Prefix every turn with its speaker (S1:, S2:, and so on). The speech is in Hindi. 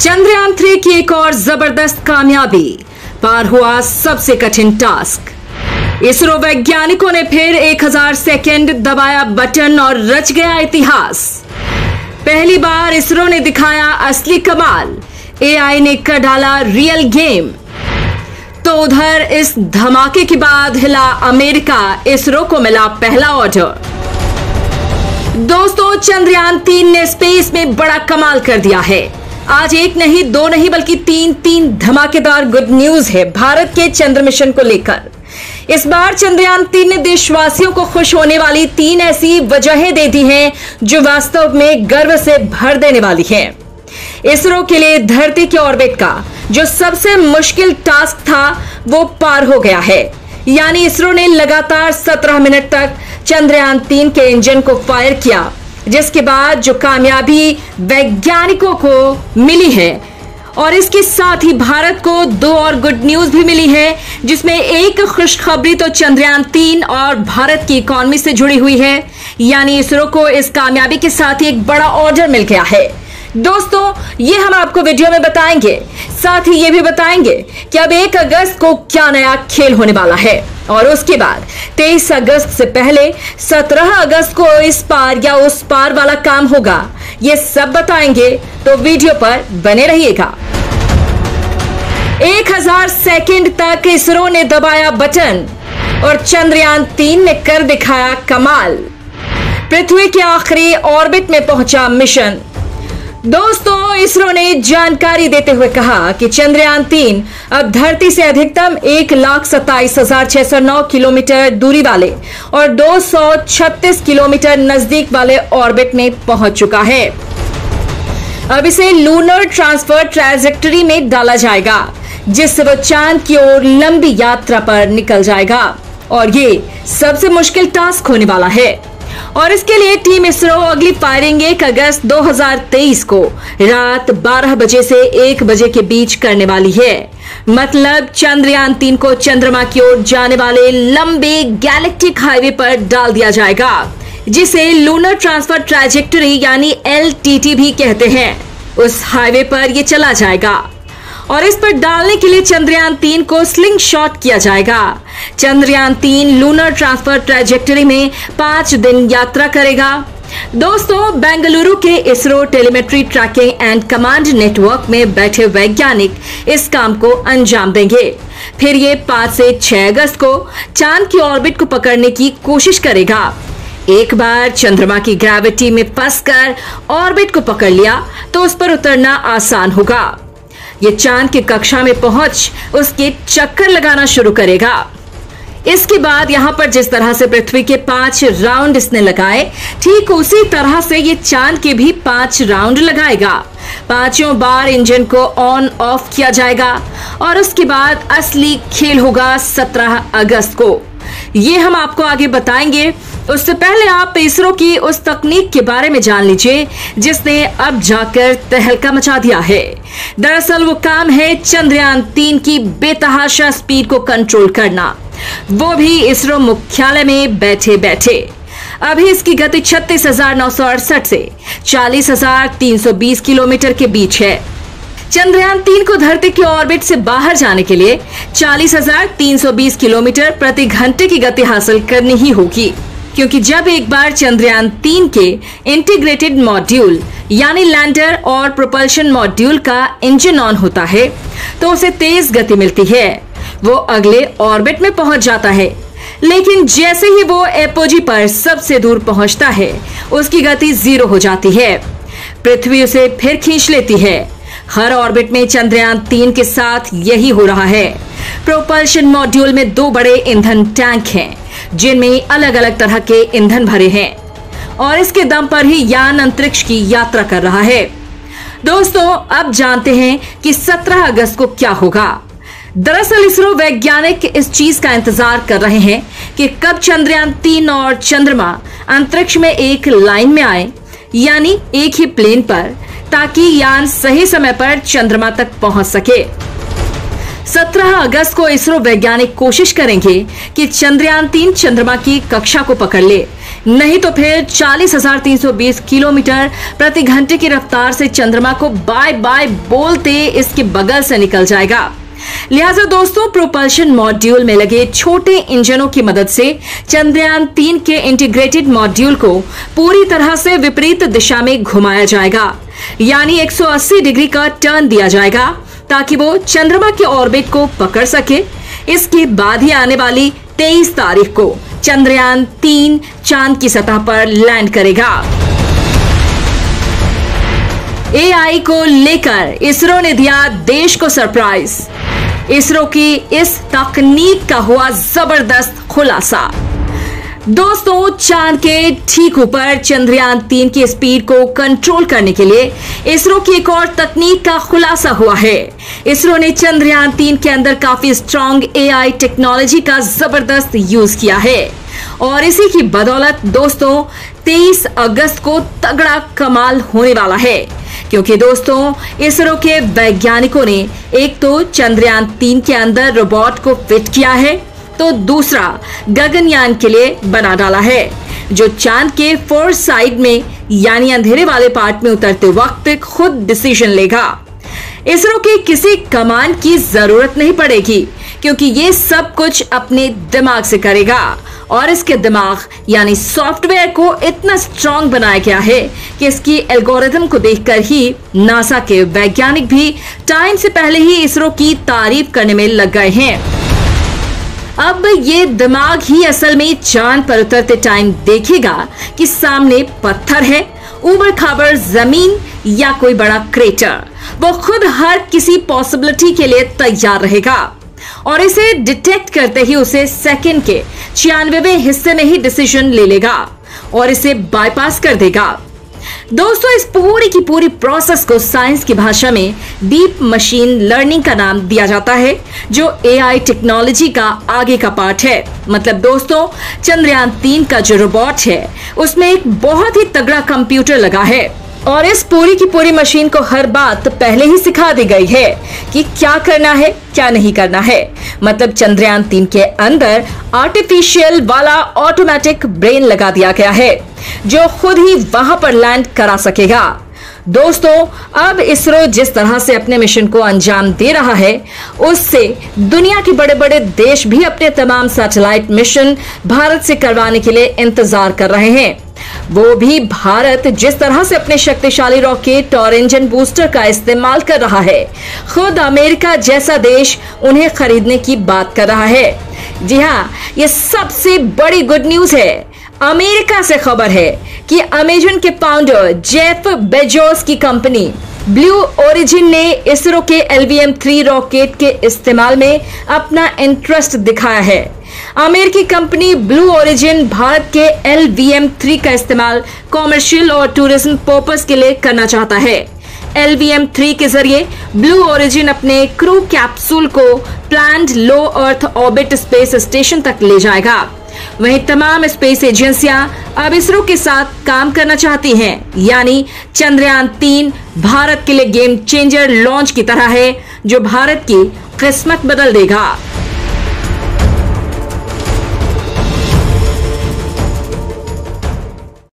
S1: चंद्रयान 3 की एक और जबरदस्त कामयाबी, पार हुआ सबसे कठिन टास्क। इसरो वैज्ञानिकों ने फिर 1000 सेकंड दबाया बटन और रच गया इतिहास। पहली बार इसरो ने दिखाया असली कमाल, एआई ने कर डाला रियल गेम। तो उधर इस धमाके के बाद हिला अमेरिका, इसरो को मिला पहला ऑर्डर। दोस्तों, चंद्रयान 3 ने स्पेस में बड़ा कमाल कर दिया है। आज एक नहीं, दो नहीं, बल्कि तीन धमाकेदार गुड न्यूज है भारत के चंद्र मिशन को लेकर। इस बार चंद्रयान 3 ने देशवासियों को खुश होने वाली 3 ऐसी वजहें दे दी हैं जो वास्तव में गर्व से भर देने वाली हैं। इसरो के लिए धरती के ऑर्बिट का जो सबसे मुश्किल टास्क था वो पार हो गया है। यानी इसरो ने लगातार 17 मिनट तक चंद्रयान 3 के इंजन को फायर किया, जिसके बाद जो कामयाबी वैज्ञानिकों को मिली है, और इसके साथ ही भारत को 2 और गुड न्यूज भी मिली है, जिसमें एक खुशखबरी तो चंद्रयान 3 और भारत की इकोनॉमी से जुड़ी हुई है। यानी इसरो को इस कामयाबी के साथ ही एक बड़ा ऑर्डर मिल गया है। दोस्तों, ये हम आपको वीडियो में बताएंगे, साथ ही ये भी बताएंगे कि अब 1 अगस्त को क्या नया खेल होने वाला है, और उसके बाद 23 अगस्त से पहले 17 अगस्त को इस पार या उस पार वाला काम होगा। ये सब बताएंगे, तो वीडियो पर बने रहिएगा। 1000 सेकंड तक इसरो ने दबाया बटन और चंद्रयान 3 ने कर दिखाया कमाल। पृथ्वी के आखिरी ऑर्बिट में पहुंचा मिशन। दोस्तों, इसरो ने जानकारी देते हुए कहा कि चंद्रयान 3 अब धरती से अधिकतम 1,27,609 किलोमीटर दूरी वाले और 236 किलोमीटर नजदीक वाले ऑर्बिट में पहुंच चुका है। अब इसे लूनर ट्रांसफर ट्रैजेक्टरी में डाला जाएगा, जिससे वो चांद की ओर लंबी यात्रा पर निकल जाएगा, और ये सबसे मुश्किल टास्क होने वाला है। और इसके लिए टीम इसरो अगली फायरिंग 1 अगस्त 2023 को रात 12 बजे से 1 बजे के बीच करने वाली है। मतलब चंद्रयान 3 को चंद्रमा की ओर जाने वाले लंबे गैलेक्टिक हाईवे पर डाल दिया जाएगा, जिसे लूनर ट्रांसफर ट्रैजेक्टरी यानी LTT भी कहते हैं। उस हाईवे पर ये चला जाएगा और इस पर डालने के लिए चंद्रयान 3 को स्लिंग शॉट किया जाएगा। चंद्रयान 3 लूनर ट्रांसफर ट्रैजेक्टरी में 5 दिन यात्रा करेगा। दोस्तों, बेंगलुरु के ISRO telemetry tracking and command network में बैठे वैज्ञानिक इस काम को अंजाम देंगे। फिर ये 5 से 6 अगस्त को चांद की ऑर्बिट को पकड़ने की कोशिश करेगा। एक बार चंद्रमा की ग्रेविटी में फंसकर ऑर्बिट को पकड़ लिया तो उस पर उतरना आसान होगा। ये चांद की कक्षा में पहुंच उसके चक्कर लगाना शुरू करेगा। इसके बाद यहाँ पर जिस तरह से पृथ्वी के 5 राउंड इसने लगाए, ठीक उसी तरह से ये चांद के भी 5 राउंड लगाएगा। 5 बार इंजन को ऑन ऑफ किया जाएगा और उसके बाद असली खेल होगा 17 अगस्त को। ये हम आपको आगे बताएंगे। उससे पहले आप इसरो की उस तकनीक के बारे में जान लीजिए जिसने अब जाकर तहलका मचा दिया है। दरअसल वो काम है चंद्रयान 3 की बेतहाशा स्पीड को कंट्रोल करना, वो भी इसरो मुख्यालय में बैठे बैठे। अभी इसकी गति 36,968 से 40,320 किलोमीटर के बीच है। चंद्रयान 3 को धरती के ऑर्बिट से बाहर जाने के लिए 40,320 किलोमीटर प्रति घंटे की गति हासिल करनी ही होगी, क्योंकि जब एक बार चंद्रयान 3 के इंटीग्रेटेड मॉड्यूल यानी लैंडर और प्रोपल्शन मॉड्यूल का इंजन ऑन होता है तो उसे तेज गति मिलती है। वो अगले ऑर्बिट में पहुंच जाता है, लेकिन जैसे ही वो एपोजी पर सबसे दूर पहुंचता है उसकी गति 0 हो जाती है। पृथ्वी उसे फिर खींच लेती है। हर ऑर्बिट में चंद्रयान 3 के साथ यही हो रहा है। प्रोपल्शन मॉड्यूल में 2 बड़े ईंधन टैंक हैं, जिनमें अलग अलग तरह के ईंधन भरे हैं, और इसके दम पर ही यान अंतरिक्ष की यात्रा कर रहा है। दोस्तों, अब जानते हैं कि 17 अगस्त को क्या होगा। दरअसल इसरो वैज्ञानिक इस चीज का इंतजार कर रहे हैं कि कब चंद्रयान 3 और चंद्रमा अंतरिक्ष में एक लाइन में आए, यानी एक ही प्लेन पर, ताकि यान सही समय पर चंद्रमा तक पहुंच सके। 17 अगस्त को इसरो वैज्ञानिक कोशिश करेंगे कि चंद्रयान-3 चंद्रमा की कक्षा को पकड़ ले, नहीं तो फिर 40,320 किलोमीटर प्रति घंटे की रफ्तार से चंद्रमा को बाय बाय बोलते इसके बगल से निकल जाएगा। लिहाजा दोस्तों, प्रोपल्शन मॉड्यूल में लगे छोटे इंजनों की मदद से चंद्रयान-3 के इंटीग्रेटेड मॉड्यूल को पूरी तरह से विपरीत दिशा में घुमाया जाएगा, यानी 180 डिग्री का टर्न दिया जाएगा ताकि वो चंद्रमा के ऑर्बिट को पकड़ सके। इसके बाद ही आने वाली 23 तारीख को चंद्रयान-3 चांद की सतह पर लैंड करेगा। एआई को लेकर इसरो ने दिया देश को सरप्राइज। इसरो की इस तकनीक का हुआ जबरदस्त खुलासा। दोस्तों, चांद के ठीक ऊपर चंद्रयान-3 की स्पीड को कंट्रोल करने के लिए इसरो की एक और तकनीक का खुलासा हुआ है। इसरो ने चंद्रयान-3 के अंदर काफी स्ट्रॉन्ग एआई टेक्नोलॉजी का जबरदस्त यूज किया है और इसी की बदौलत दोस्तों 23 अगस्त को तगड़ा कमाल होने वाला है, क्योंकि दोस्तों इसरो के वैज्ञानिकों ने एक तो चंद्रयान-3 के अंदर रोबोट को फिट किया है, तो दूसरा गगनयान के लिए बना डाला है, जो चांद के फोर साइड में यानी अंधेरे वाले पार्ट में उतरते वक्त खुद डिसीजन लेगा। इसरो के किसी कमांड की जरूरत नहीं पड़ेगी, क्योंकि ये सब कुछ अपने दिमाग से करेगा और इसके दिमाग यानी सॉफ्टवेयर को इतना स्ट्रांग बनाया गया है कि इसकी एल्गोरिथम को देखकर ही नासा के वैज्ञानिक भी टाइम से पहले ही इसरो की तारीफ करने में लग गए हैं। अब ये दिमाग ही असल में चांद पर उतरते टाइम देखेगा कि सामने पत्थर है, ऊबड़ खाबड़ जमीन या कोई बड़ा क्रेटर। वो खुद हर किसी पॉसिबिलिटी के लिए तैयार रहेगा और इसे डिटेक्ट करते ही उसे सेकंड के 96वें हिस्से में ही डिसीजन ले लेगा और इसे बाईपास कर देगा। दोस्तों, इस पूरी की पूरी प्रोसेस को साइंस की भाषा में डीप मशीन लर्निंग का नाम दिया जाता है, जो एआई टेक्नोलॉजी का आगे का पार्ट है। मतलब दोस्तों, चंद्रयान-3 का जो रोबोट है उसमें एक बहुत ही तगड़ा कंप्यूटर लगा है और इस पूरी की पूरी मशीन को हर बात पहले ही सिखा दी गई है कि क्या करना है क्या नहीं करना है। मतलब चंद्रयान-3 के अंदर आर्टिफिशियल वाला ऑटोमेटिक ब्रेन लगा दिया गया है, जो खुद ही वहां पर लैंड करा सकेगा। दोस्तों, अब इसरो जिस तरह से अपने मिशन को अंजाम दे रहा है, उससे दुनिया के बड़े बड़े देश भी अपने तमाम सैटेलाइट मिशन भारत से करवाने के लिए इंतजार कर रहे हैं। वो भी भारत जिस तरह से अपने शक्तिशाली रॉकेट और इंजन बूस्टर का इस्तेमाल कर रहा है, खुद अमेरिका जैसा देश उन्हें खरीदने की बात कर रहा है। जी हाँ, ये सबसे बड़ी गुड न्यूज है। अमेरिका से खबर है कि अमेजन के फाउंडर जेफ बेजोस की कंपनी ब्लू ओरिजिन ने इसरो के LVM-3 रॉकेट के इस्तेमाल में अपना इंटरेस्ट दिखाया है। अमेरिकी कंपनी ब्लू ओरिजिन भारत के LVM-3 का इस्तेमाल कॉमर्शियल और टूरिज्म पर्पस के लिए करना चाहता है। LVM-3 के जरिए ब्लू ओरिजिन अपने क्रू कैप्सूल को planned low earth orbit space station तक ले जाएगा। वहीं तमाम स्पेस एजेंसियां अब इसरो के साथ काम करना चाहती हैं, यानी चंद्रयान-3 भारत के लिए गेम चेंजर लॉन्च की तरह है, जो भारत की किस्मत बदल देगा।